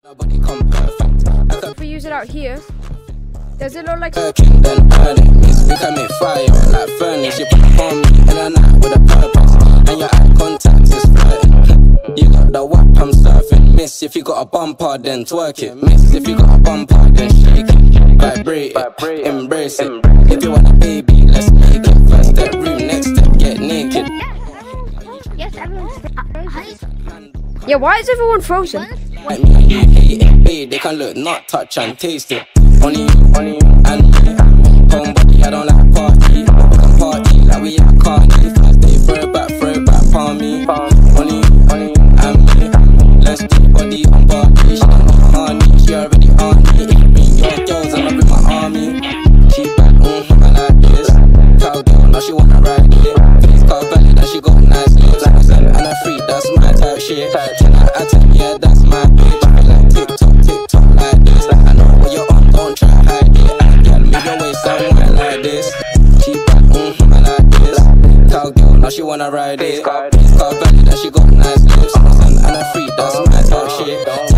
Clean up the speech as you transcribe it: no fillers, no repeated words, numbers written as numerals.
If we use it out here, does it look like we can make fire like furnace. You put it on me in a night with a purpose, and your eye contact is flirting. You got the whack, I'm surfing. Miss if you got a bumper, then twerk it. Miss if you got a bumper, then shake it. Vibrate it, embrace it. If you want a baby, let's make it. First step, room, next step, get naked. Yes, everyone's frozen. Yeah, why is everyone frozen? Like me and you hate it, babe. They can look, not touch and taste it. Only you, and me. Homebody, I don't like party. We can party like we at Carney. First day, throw it back, palm me. Only you, and me. Let's do body on body. She don't need honey, she already on me. If you bring your girls, I'ma bring my army. She bad, I like this. Cowgirl, now she wanna ride it. Face car valid, and she got nice lips. And a freak, that's my type shit. 10 out of 10, yeah, that's my bitch. I feel like TikTok like this. I know what you're on, don't try hide it. Girl, move your waist somewhere like this. She bad, I like this. Cowgirl, now she wanna ride it. Face car valid, and she got nice lips. And a freak, that's my type shit.